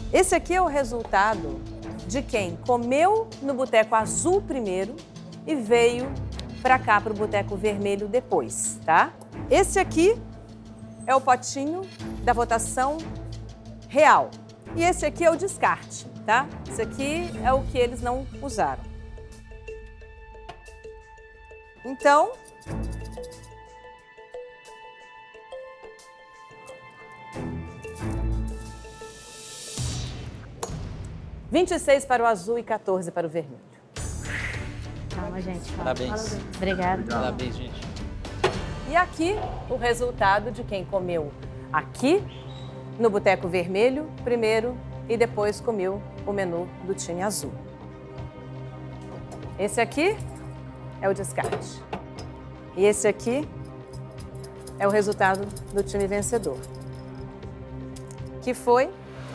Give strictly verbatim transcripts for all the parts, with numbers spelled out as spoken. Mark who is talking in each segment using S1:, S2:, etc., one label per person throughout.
S1: Esse aqui é o resultado de quem comeu no boteco azul primeiro e veio para cá, para o boteco vermelho depois, tá? Esse aqui é o potinho da votação real. E esse aqui é o descarte, tá? Esse aqui é o que eles não usaram. Então, vinte e seis para o azul e quatorze para o vermelho.
S2: Calma, gente. Calma.
S3: Parabéns.
S2: Obrigada.
S3: Parabéns, gente.
S1: E aqui, o resultado de quem comeu aqui, no boteco vermelho, primeiro, e depois comeu o menu do time azul. Esse aqui é o descarte. E esse aqui é o resultado do time vencedor, que foi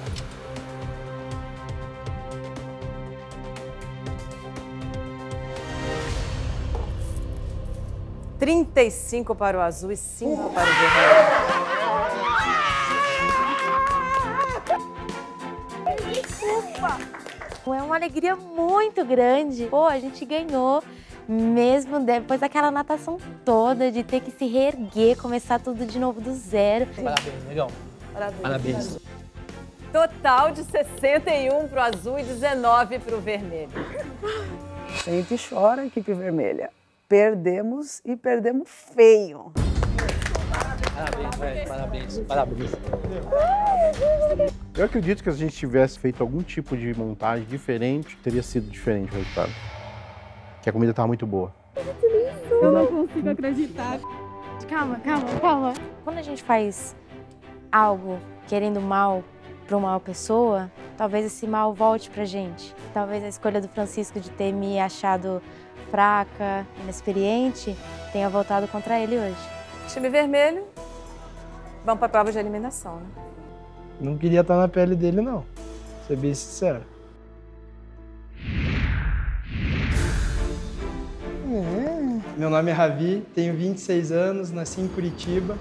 S1: trinta e cinco para o azul e cinco para o vermelho.
S2: É uma alegria muito grande. Pô, a gente ganhou, mesmo depois daquela natação toda, de ter que se reerguer, começar tudo de novo do zero.
S3: Parabéns, legal.
S1: Parabéns.
S3: Parabéns.
S1: Total de sessenta e um para o azul e dezenove para o vermelho.
S4: A gente chora, equipe vermelha. Perdemos e perdemos feio.
S3: Parabéns, velho. Parabéns. Parabéns.
S5: Eu acredito que se a gente tivesse feito algum tipo de montagem diferente, teria sido diferente o resultado. Que a comida estava muito boa.
S6: Eu não consigo acreditar.
S2: Calma, calma, calma. Quando a gente faz algo querendo mal para uma pessoa, talvez esse mal volte pra gente. Talvez a escolha do Francisco de ter me achado fraca, inexperiente, tenha voltado contra ele hoje.
S1: Time vermelho, vamos para a prova de eliminação, né?
S7: Não queria estar na pele dele, não. Vou ser bem sincero. É. Meu nome é Ravi, tenho vinte e seis anos, nasci em Curitiba.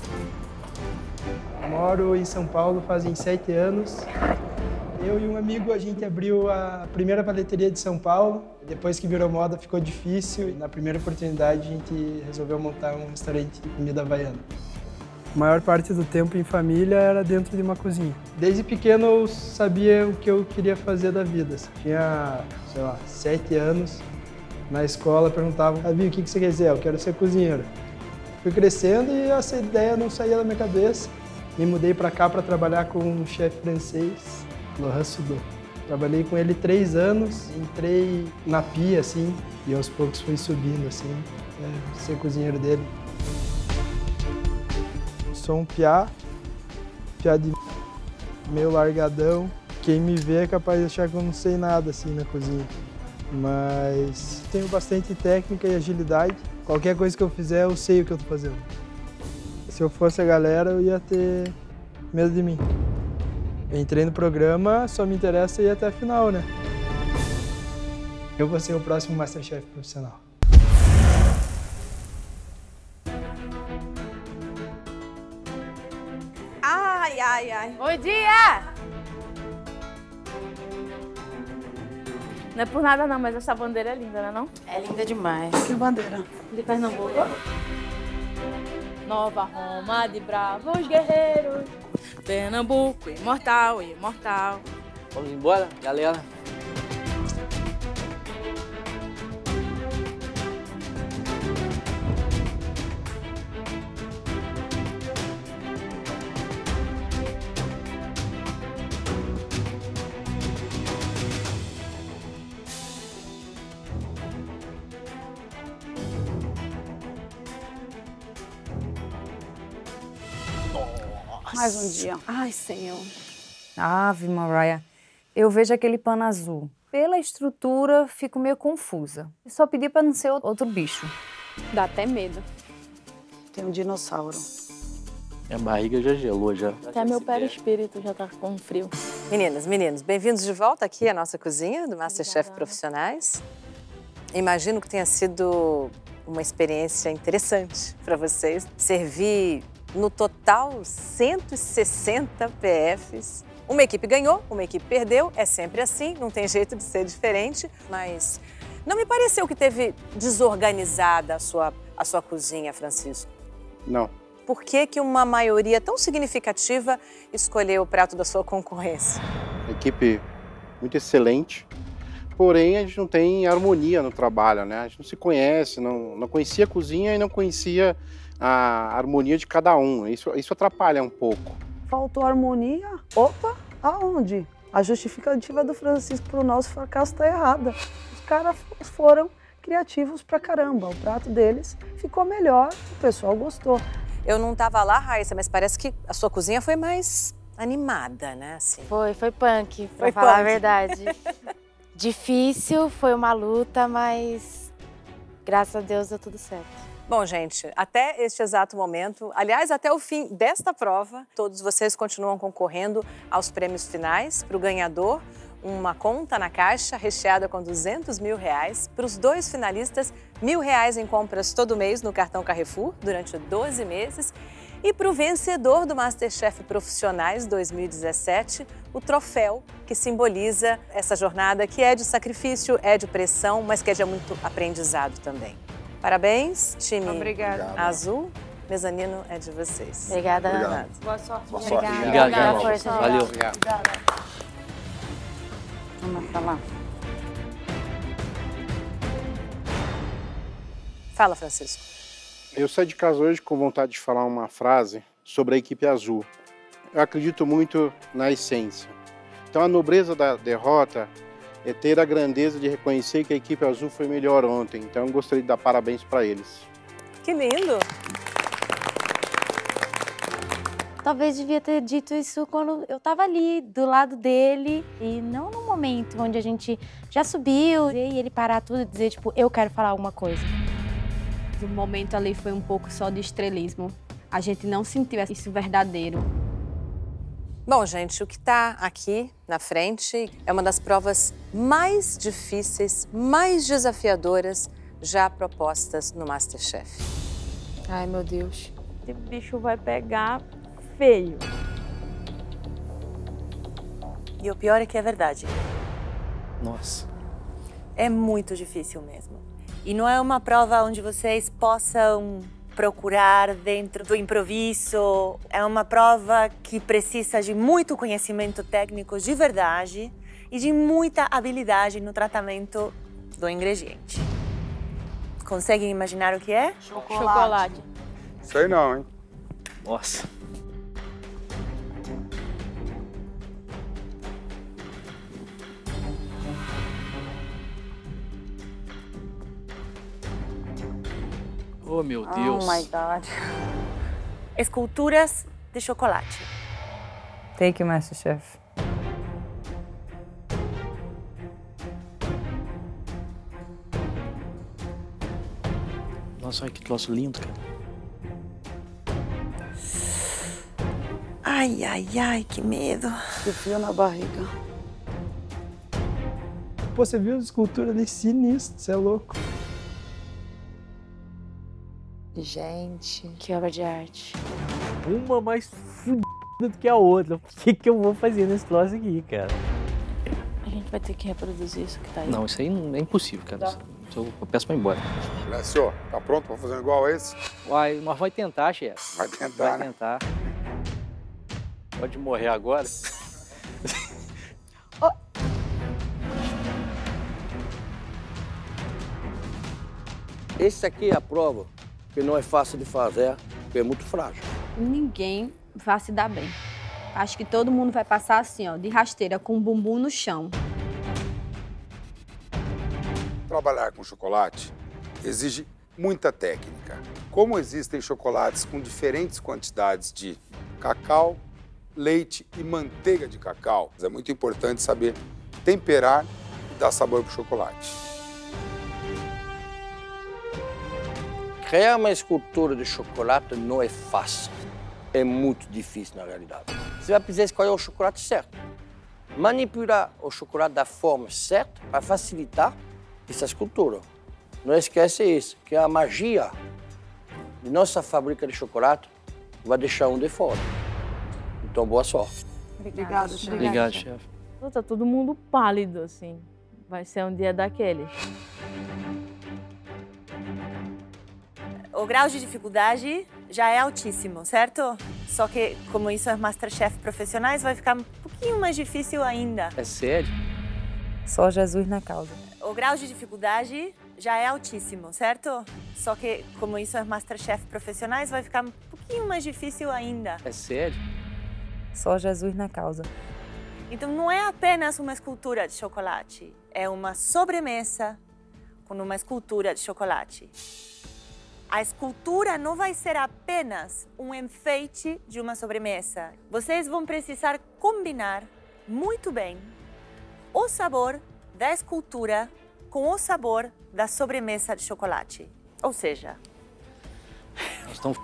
S7: Moro em São Paulo fazem sete anos. Eu e um amigo, a gente abriu a primeira paleteria de São Paulo. Depois que virou moda, ficou difícil. Na primeira oportunidade, a gente resolveu montar um restaurante de comida havaiana. A maior parte do tempo em família era dentro de uma cozinha. Desde pequeno eu sabia o que eu queria fazer da vida. Tinha, sei lá, sete anos. Na escola perguntavam, Ravi, o que você quer dizer? Eu quero ser cozinheiro. Fui crescendo e essa ideia não saía da minha cabeça. Me mudei para cá para trabalhar com um chefe francês, Laurent Sudot. Trabalhei com ele três anos, entrei na pia, assim, e aos poucos fui subindo, assim, é, ser cozinheiro dele. Sou um piá, piá de meio largadão. Quem me vê é capaz de achar que eu não sei nada, assim, na cozinha. Mas tenho bastante técnica e agilidade. Qualquer coisa que eu fizer, eu sei o que eu tô fazendo. Se eu fosse a galera, eu ia ter medo de mim. Eu entrei no programa, só me interessa ir até a final, né? Eu vou ser o próximo Masterchef profissional.
S1: Ai, ai, ai.
S2: Bom dia!
S6: Não é por nada não, mas essa bandeira é linda, né não?
S2: É linda demais.
S4: Que bandeira.
S6: De Pernambuco. Nova Roma de bravos guerreiros. Pernambuco, imortal, imortal.
S3: Vamos embora, galera?
S4: Mais um dia. Ai, Senhor.
S8: Ave Maria, eu vejo aquele pano azul. Pela estrutura, fico meio confusa. Eu só pedi para não ser outro bicho.
S6: Dá até medo.
S4: Tem um dinossauro.
S3: Minha barriga já gelou, já.
S6: Até meu perispírito já tá com frio.
S1: Meninas, meninos, bem-vindos de volta aqui à nossa cozinha do Masterchef Profissionais. Imagino que tenha sido uma experiência interessante para vocês. Servir, no total, cento e sessenta P Fs Uma equipe ganhou, uma equipe perdeu, é sempre assim, não tem jeito de ser diferente, mas não me pareceu que teve desorganizada a sua, a sua cozinha, Francisco.
S5: Não.
S1: Por que que uma maioria tão significativa escolheu o prato da sua concorrência?
S5: Equipe muito excelente, porém a gente não tem harmonia no trabalho, né? A gente não se conhece, não, não conhecia a cozinha e não conhecia a harmonia de cada um. Isso, isso atrapalha um pouco.
S4: Faltou harmonia? Opa, aonde? A justificativa do Francisco para o nosso fracasso está errada. Os caras foram criativos pra caramba. O prato deles ficou melhor, o pessoal gostou.
S1: Eu não estava lá, Raíssa, mas parece que a sua cozinha foi mais animada, né? Assim.
S2: Foi, foi punk, pra
S1: Foi
S2: falar
S1: punk.
S2: a verdade. Difícil, foi uma luta, mas graças a Deus deu tudo certo.
S1: Bom, gente, até este exato momento, aliás, até o fim desta prova, todos vocês continuam concorrendo aos prêmios finais. Para o ganhador, uma conta na caixa recheada com duzentos mil reais. Para os dois finalistas, mil reais em compras todo mês no cartão Carrefour durante doze meses. E para o vencedor do MasterChef Profissionais dois mil e dezessete, o troféu que simboliza essa jornada que é de sacrifício, é de pressão, mas que é de muito aprendizado também. Parabéns, time
S8: Obrigada.
S1: azul. Mezanino é de vocês.
S2: Obrigada,
S9: Obrigado.
S2: Ana.
S8: Boa sorte.
S9: Boa sorte.
S2: Obrigada.
S3: Obrigado,
S2: Boa
S3: irmão.
S2: força, gente.
S3: Valeu.
S8: Vamos pra lá.
S1: Fala, Francisco.
S5: Eu saí de casa hoje com vontade de falar uma frase sobre a equipe azul. Eu acredito muito na essência. Então a nobreza da derrota é ter a grandeza de reconhecer que a equipe azul foi melhor ontem. Então eu gostaria de dar parabéns para eles.
S1: Que lindo!
S2: Talvez devia ter dito isso quando eu tava ali, do lado dele, e não no momento onde a gente já subiu, e ele parar tudo e dizer, tipo, eu quero falar alguma coisa.
S6: O momento ali foi um pouco só de estrelismo. A gente não sentiu isso verdadeiro.
S1: Bom, gente, o que está aqui na frente é uma das provas mais difíceis, mais desafiadoras já propostas no MasterChef.
S8: Ai, meu Deus.
S6: Esse bicho vai pegar feio.
S10: E o pior é que é verdade.
S3: Nossa.
S10: É muito difícil mesmo. E não é uma prova onde vocês possam procurar dentro do improviso. É uma prova que precisa de muito conhecimento técnico de verdade e de muita habilidade no tratamento do ingrediente. Conseguem imaginar o que é?
S6: Chocolate.
S9: Sei não, hein?
S3: Nossa. Oh, meu Deus.
S8: Oh, my God.
S10: Esculturas de chocolate.
S8: Take it, MasterChef.
S3: Nossa, olha que troço lindo, cara.
S10: Ai, ai, ai, que medo.
S4: Que frio na barriga.
S7: Pô, você viu as esculturas ali sinistro, você é louco.
S2: Gente, que obra de arte.
S11: Uma mais fudida do que a outra. O que, que eu vou fazer nesse troço aqui, cara?
S6: A gente vai ter que reproduzir isso que tá aí.
S3: Não, isso aí não, é impossível, cara. Isso, eu, eu peço pra ir embora.
S9: Lécio, tá pronto pra fazer igual a esse?
S3: Uai, nós vai tentar, chefe.
S9: Vai tentar,
S3: Vai
S9: né?
S3: tentar. Pode morrer agora.
S12: Esse aqui é a prova que não é fácil de fazer, porque é muito frágil.
S6: Ninguém vai se dar bem. Acho que todo mundo vai passar assim, ó, de rasteira, com o bumbum no chão.
S9: Trabalhar com chocolate exige muita técnica. Como existem chocolates com diferentes quantidades de cacau, leite e manteiga de cacau, é muito importante saber temperar e dar sabor para o chocolate.
S12: Criar uma escultura de chocolate não é fácil. É muito difícil, na realidade. Você vai precisar escolher o chocolate certo. Manipular o chocolate da forma certa para facilitar essa escultura. Não esquece isso, que a magia de nossa fábrica de chocolate vai deixar um de fora. Então, boa sorte.
S4: Obrigada, chefe.
S3: Obrigado, chefe.
S13: Pô, tá todo mundo pálido, assim. Vai ser um dia daqueles.
S10: O grau de dificuldade já é altíssimo, certo? Só que, como isso é Masterchef profissionais, vai ficar um pouquinho mais difícil ainda.
S3: É sério?
S8: Só Jesus na causa.
S10: O grau de dificuldade já é altíssimo, certo? Só que, como isso é Masterchef profissionais, vai ficar um pouquinho mais difícil ainda.
S3: É sério?
S8: Só Jesus na causa.
S10: Então, não é apenas uma escultura de chocolate, é uma sobremesa com uma escultura de chocolate. A escultura não vai ser apenas um enfeite de uma sobremesa. Vocês vão precisar combinar muito bem o sabor da escultura com o sabor da sobremesa de chocolate. Ou seja...
S3: Nós estamos...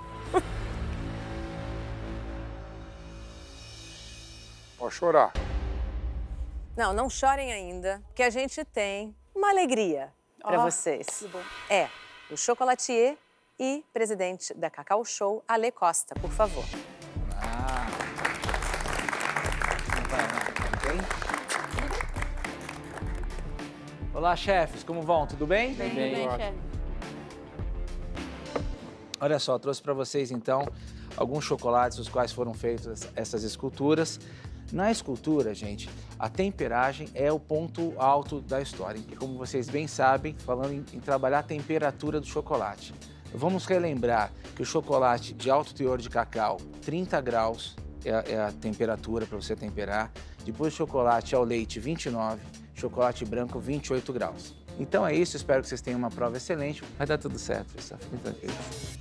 S9: Pode chorar.
S1: Não, não chorem ainda, que a gente tem uma alegria para
S4: Ah,
S1: vocês.
S4: que bom.
S1: É o chocolatier e presidente da Cacau Show, Ale Costa, por favor.
S14: Ah. Olá, chefes, como vão? Tudo bem?
S13: Bem, bem, bem chefe.
S14: Olha só, trouxe para vocês então alguns chocolates os quais foram feitas essas esculturas. Na escultura, gente, a temperagem é o ponto alto da história. E como vocês bem sabem, falando em, em trabalhar a temperatura do chocolate. Vamos relembrar que o chocolate de alto teor de cacau, trinta graus é a, é a temperatura para você temperar. Depois o chocolate ao leite, vinte e nove, chocolate branco, vinte e oito graus. Então é isso, espero que vocês tenham uma prova excelente. Vai dar tudo certo, pessoal. Fiquem tranquilos.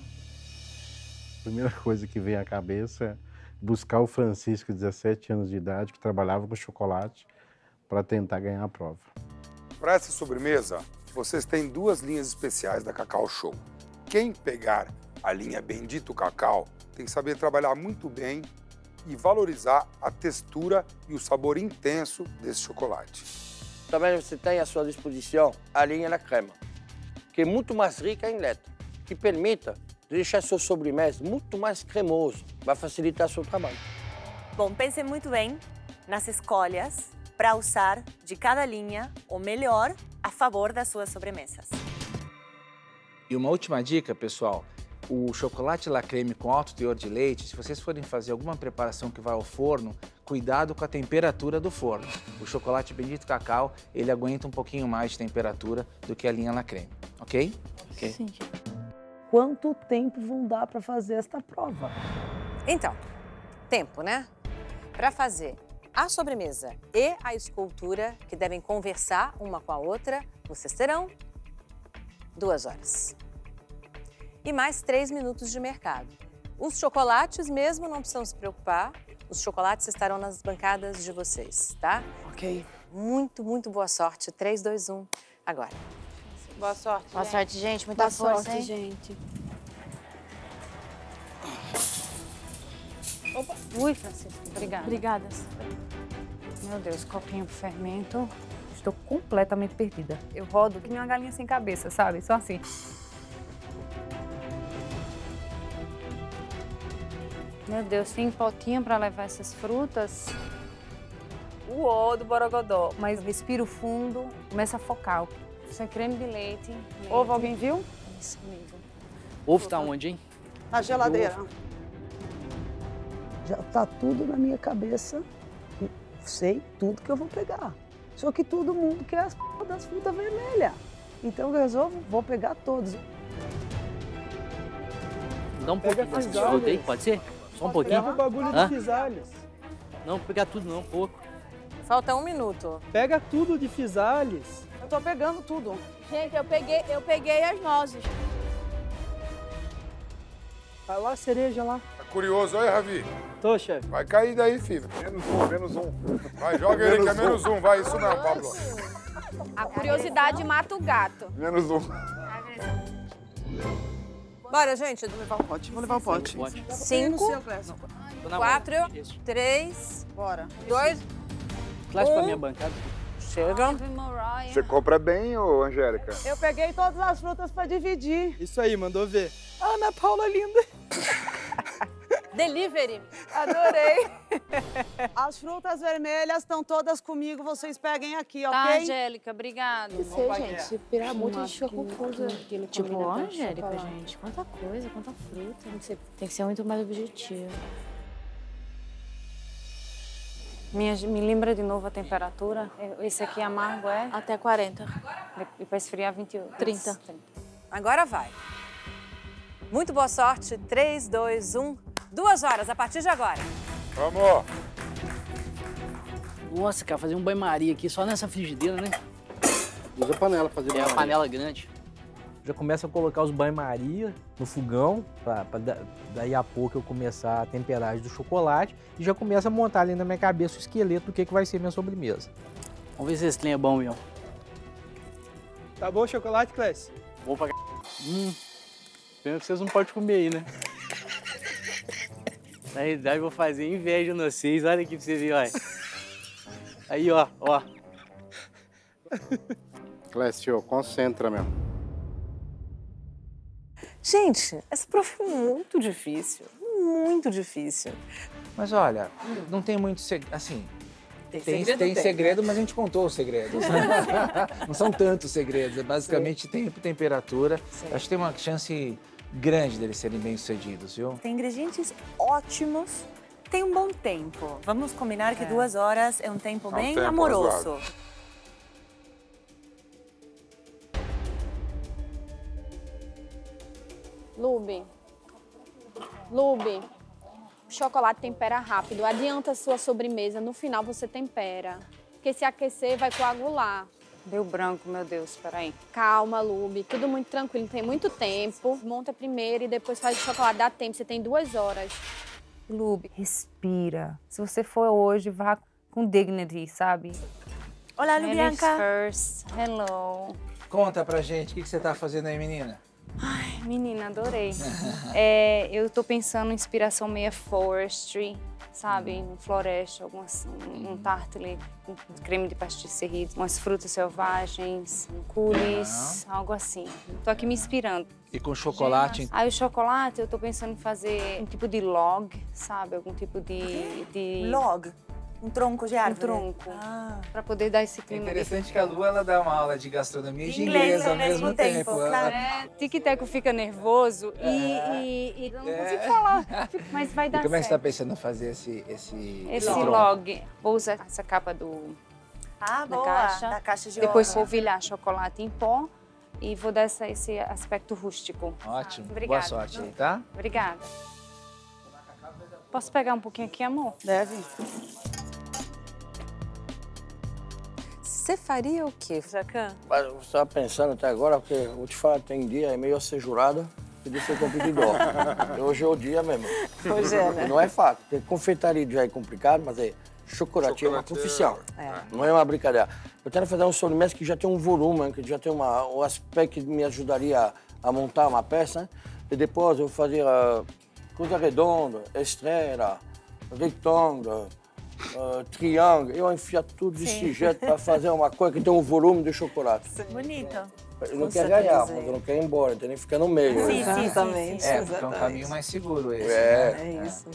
S5: A primeira coisa que vem à cabeça é buscar o Francisco, dezessete anos de idade, que trabalhava com chocolate, para tentar ganhar a prova.
S9: Para essa sobremesa, vocês têm duas linhas especiais da Cacau Show. Quem pegar a linha Bendito Cacau tem que saber trabalhar muito bem e valorizar a textura e o sabor intenso desse chocolate.
S12: Também você tem à sua disposição a linha da crema, que é muito mais rica em leite, que permite deixar sua sobremesa muito mais cremoso, vai facilitar seu trabalho.
S10: Bom, pensem muito bem nas escolhas para usar de cada linha o melhor a favor das suas sobremesas.
S14: E uma última dica, pessoal, o chocolate la creme com alto teor de leite, se vocês forem fazer alguma preparação que vai ao forno, cuidado com a temperatura do forno. O chocolate Bendito Cacau, ele aguenta um pouquinho mais de temperatura do que a linha la creme, ok? Ok.
S4: Sim. Quanto tempo vão dar para fazer esta prova?
S1: Então, tempo, né? Para fazer a sobremesa e a escultura, que devem conversar uma com a outra, vocês terão duas horas. E mais três minutos de mercado. Os chocolates mesmo não precisam se preocupar. Os chocolates estarão nas bancadas de vocês, tá?
S4: Ok.
S1: Muito, muito boa sorte. três, dois, um, agora.
S6: Boa sorte,
S2: Boa
S6: gente.
S2: sorte, gente. Muita
S6: Boa
S2: força,
S6: sorte,
S2: hein?
S6: gente.
S8: Opa. Ui, Francisco, obrigada.
S13: Obrigada.
S8: Meu Deus, copinho pro fermento. Estou completamente perdida. Eu rodo que nem uma galinha sem cabeça, sabe? Só assim. Meu Deus, tem potinho para levar essas frutas. O O do borogodó. Mas respiro fundo, começa a focar. Isso é creme de leite. leite.
S4: Ovo, alguém viu?
S8: Isso, amigo.
S3: Ovo tá onde, hein?
S4: Na geladeira. Já tá tudo na minha cabeça. Sei tudo que eu vou pegar. Só que todo mundo quer as p... das frutas vermelhas. Então eu resolvo, vou pegar todos.
S3: Dá um pouquinho dessa fruta aí, pode ser? Só um pouquinho?
S7: Leva o bagulho
S3: Hã?
S7: de fisales.
S3: Não, vou pegar tudo não, pouco.
S1: Falta um minuto.
S7: Pega tudo de fisales.
S4: Eu tô pegando tudo.
S6: Gente, eu peguei, eu peguei as nozes.
S7: Vai lá, cereja lá.
S9: Tá curioso aí, Ravi?
S7: Tô, chefe.
S9: Vai cair daí, filho. Menos um, menos um. Vai, joga ele que é menos um. Vai, isso mesmo, Pablo.
S6: A curiosidade mata o gato.
S9: Menos um.
S1: Bora, gente.
S4: Vou levar o pote. Vou levar o pote.
S1: Cinco, quatro, três, dois,
S3: Classe pra
S1: um.
S3: minha bancada.
S1: Chega.
S9: Você compra bem, ô Angélica?
S4: Eu peguei todas as frutas para dividir.
S7: Isso aí, mandou ver.
S4: Ana Paula linda.
S1: Delivery.
S4: Adorei. As frutas vermelhas estão todas comigo, vocês peguem aqui, ok?
S8: Tá, Angélica, obrigada.
S2: Não sei, gente, se virar muito, a gente fica confusa. Tipo, ó,
S13: combina
S2: Angélica,
S13: com chocolate.
S2: gente, quanta coisa, quanta fruta. Tem que ser, tem que ser muito mais objetivo.
S8: Minha, me lembra de novo a temperatura? Esse aqui amargo é?
S2: Até quarenta.
S8: E para esfriar, vinte e oito.
S2: trinta.
S1: Agora vai. Muito boa sorte. três, dois, um. Duas horas, a partir de agora.
S9: Vamos!
S3: Nossa, cara, fazer um banho-maria aqui só nessa frigideira, né?
S5: Usa a panela pra fazer
S3: É a panela grande.
S11: Já começa a colocar os banho-maria no fogão, pra, pra da, daí a pouco eu começar a temperagem do chocolate e já começa a montar ali na minha cabeça o esqueleto do que, que vai ser minha sobremesa.
S3: Vamos ver se esse trem é bom, meu.
S7: Tá bom o chocolate, Clécio?
S3: Bom pra c... Hum, pena que vocês não podem comer aí, né? Na realidade, eu vou fazer inveja nos vocês. Olha aqui pra você ver, olha. Aí, ó, ó.
S5: Clécio, concentra, meu.
S1: Gente, essa prova é muito difícil. Muito difícil.
S14: Mas olha, não tem muito segredo, assim...
S1: Tem
S14: Tem,
S1: segredo,
S14: tem
S1: tem,
S14: segredo,
S1: né?
S14: mas a gente contou os segredos. Não são tantos segredos, é basicamente
S1: Sim.
S14: tempo e temperatura.
S1: Sim.
S14: Acho que tem uma chance grande deles serem bem-sucedidos, viu?
S10: Tem ingredientes ótimos, tem um bom tempo. Vamos combinar que
S1: É.
S10: duas horas é um tempo
S9: É um
S10: bem
S9: tempo
S10: amoroso.
S9: razoável.
S6: Lube. Lube. O chocolate tempera rápido. Adianta a sua sobremesa. No final você tempera. Porque se aquecer, vai coagular.
S8: Deu branco, meu Deus, peraí.
S6: Calma, Lube. Tudo muito tranquilo. Tem muito tempo. Monta primeiro e depois faz o chocolate. Dá tempo. Você tem duas horas.
S8: Lube, respira. Se você for hoje, vá com dignity, sabe?
S10: Olá,
S8: Ladies
S10: Lubianca.
S8: first. Hello.
S14: Conta pra gente, o que, que você tá fazendo aí, menina?
S8: Ai, menina, adorei. É, eu tô pensando em inspiração meio forestry, sabe? Um floresta, algum, um, um tartley, um creme de pastisserie, umas frutas selvagens, um coulis, algo assim. Tô aqui me inspirando.
S14: E com chocolate?
S8: Aí o chocolate, eu tô pensando em fazer um tipo de log, sabe? Algum tipo de... de...
S10: Log? Um tronco de árvore?
S8: Um tronco.
S10: Ah.
S8: Pra poder dar esse
S14: É
S8: clima.
S14: interessante que a Lu, ela dá uma aula de gastronomia e de
S10: Inglês
S14: inglês ao mesmo tempo.
S8: Claro. É, tic-teco fica nervoso e, e, e eu não consigo falar, mas vai dar
S14: E como é que você tá
S8: certo.
S14: pensando em fazer esse esse
S8: Esse
S14: tronco?
S8: log, vou usar essa capa do,
S10: Ah,
S8: da
S10: boa.
S8: caixa.
S10: Da caixa de
S8: Depois
S10: ouro.
S8: polvilhar chocolate em pó e vou dar essa, esse aspecto rústico.
S14: Ótimo.
S8: Obrigada.
S14: Boa sorte aí, tá?
S8: Obrigada. Posso pegar um pouquinho aqui, amor?
S10: Deve.
S1: Você faria o quê, Jacan?
S12: Mas eu estava pensando até agora, porque vou te falar, tem dia é meio assejurada, podia ser competidor. Hoje é o dia mesmo.
S1: Hoje é, né?
S12: Não é fácil, porque confeitaria já é complicado, mas é chocolate é uma profissão.
S1: É.
S12: Não é uma brincadeira. Eu quero fazer um sobremesa que já tem um volume, que já tem uma, um aspecto que me ajudaria a, a montar uma peça. E depois eu vou fazer uh, coisa redonda, estrela, retângulo, uh, triângulo. Eu enfio tudo desse jeito para fazer uma coisa que tem um volume de chocolate.
S10: Bonito.
S12: Eu não
S1: Com
S12: quero
S1: certeza.
S12: ganhar, mas eu não quero ir embora, eu tenho que ficar no meio.
S10: Sim, sim,
S1: Exatamente.
S14: É, porque é um
S1: exatamente.
S14: caminho mais seguro esse.
S12: É.
S14: né?
S1: É isso.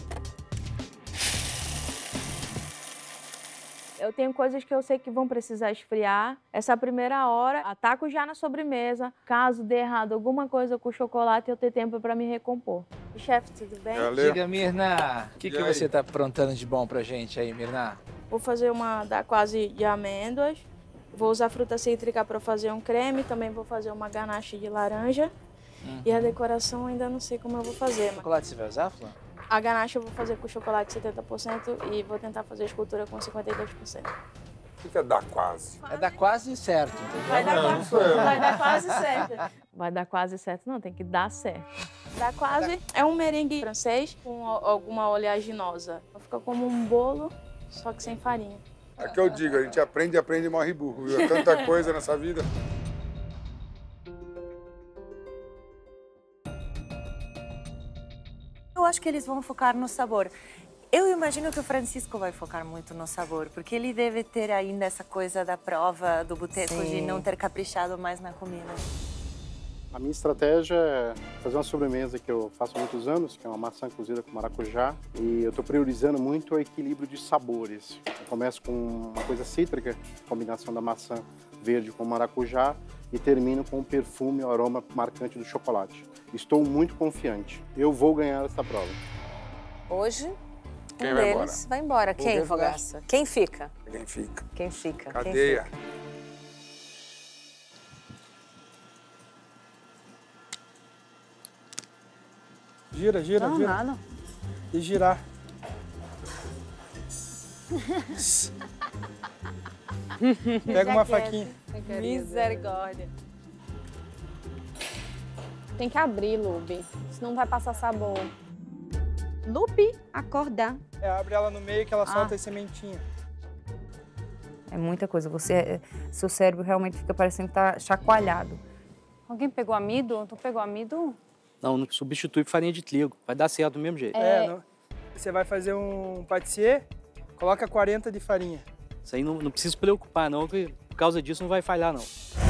S13: Eu tenho coisas que eu sei que vão precisar esfriar. Essa primeira hora, ataco já na sobremesa. Caso dê errado alguma coisa com o chocolate, eu ter tempo para me recompor. Chefe, tudo bem?
S9: Valeu.
S14: Diga, Mirna, o que,
S9: E
S14: que
S9: aí?
S14: você tá aprontando de bom pra gente aí, Mirna?
S2: Vou fazer uma da quase de amêndoas. Vou usar fruta cítrica para fazer um creme. Também vou fazer uma ganache de laranja. E a decoração ainda não sei como eu vou fazer. Mas
S14: Chocolate você vai usar, Flá?
S2: a ganache eu vou fazer com chocolate setenta por cento e vou tentar fazer a escultura com cinquenta e dois por cento.
S9: O que que é dar quase?
S14: É dar quase certo, entendeu?
S2: Vai dar,
S9: Não,
S2: quase,
S9: isso é-
S2: vai dar quase certo.
S13: Vai dar quase certo? Não, tem que dar certo.
S2: Dá quase. É um merengue francês com a- alguma oleaginosa. Fica como um bolo, só que sem farinha.
S9: É que eu digo, a gente aprende, aprende e morre burro, viu? É tanta coisa nessa vida.
S10: Eu acho que eles vão focar no sabor. Eu imagino que o Francisco vai focar muito no sabor, porque ele deve ter ainda essa coisa da prova do boteco de
S1: Sim.
S10: não ter caprichado mais na comida.
S5: A minha estratégia é fazer uma sobremesa que eu faço há muitos anos, que é uma maçã cozida com maracujá. E eu estou priorizando muito o equilíbrio de sabores. Eu começo com uma coisa cítrica, combinação da maçã verde com maracujá, e termino com o perfume e o aroma marcante do chocolate. Estou muito confiante. Eu vou ganhar essa prova.
S1: Hoje,
S9: Quem
S1: um
S9: vai
S1: deles
S9: embora?
S1: vai embora.
S9: Vou
S1: Quem,
S9: ver,
S1: Fogaça? Quem fica?
S9: Quem fica?
S1: Quem fica?
S9: Cadeia.
S1: Quem fica?
S7: Gira, gira,
S6: Não,
S7: gira.
S6: nada.
S7: E girar. Pega uma faquinha.
S6: Misericórdia. Tem que abrir, Lube, senão vai passar sabor.
S8: Lupe, acordar.
S7: É, abre ela no meio que ela
S8: Ah.
S7: solta as sementinhas.
S8: É muita coisa. Você, seu cérebro realmente fica parecendo que tá chacoalhado.
S6: Alguém pegou amido? Tu pegou amido?
S3: Não, não substitui por farinha de trigo. Vai dar certo do mesmo jeito.
S7: É, não. Você vai fazer um patissier, coloca quarenta de farinha.
S3: Isso aí não, não precisa se preocupar, não, que por causa disso não vai falhar, não.